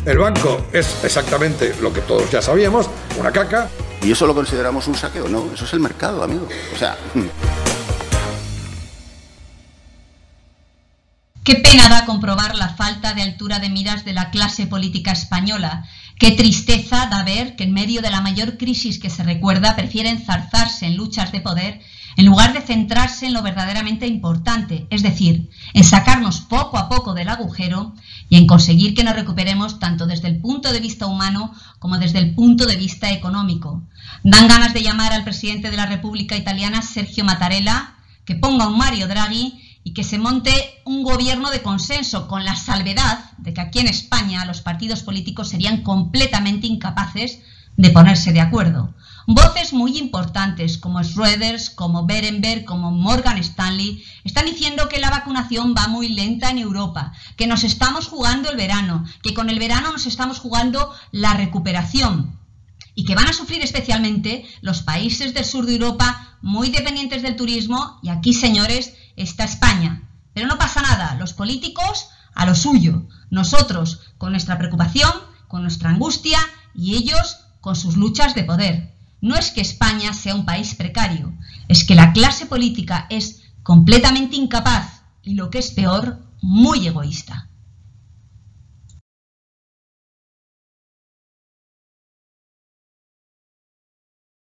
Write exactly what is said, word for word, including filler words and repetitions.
El banco es exactamente lo que todos ya sabíamos, una caca. ¿Y eso lo consideramos un saqueo? No, eso es el mercado, amigo. O sea... Qué pena da comprobar la falta de altura de miras de la clase política española. Qué tristeza da ver que en medio de la mayor crisis que se recuerda prefieren zarzarse en luchas de poder en lugar de centrarse en lo verdaderamente importante, es decir, en sacarnos poco a poco del agujero y en conseguir que nos recuperemos tanto desde el punto de vista humano como desde el punto de vista económico. Dan ganas de llamar al presidente de la República Italiana, Sergio Mattarella, que ponga un Mario Draghi y que se monte un gobierno de consenso, con la salvedad de que aquí en España los partidos políticos serían completamente incapaces de ponerse de acuerdo. Voces muy importantes como Schroeder, como Berenberg, como Morgan Stanley están diciendo que la vacunación va muy lenta en Europa, que nos estamos jugando el verano, que con el verano nos estamos jugando la recuperación y que van a sufrir especialmente los países del sur de Europa muy dependientes del turismo, y aquí, señores, está España. Pero no pasa nada, los políticos a lo suyo, nosotros con nuestra preocupación, con nuestra angustia y ellos con sus luchas de poder. No es que España sea un país precario, es que la clase política es completamente incapaz y, lo que es peor, muy egoísta.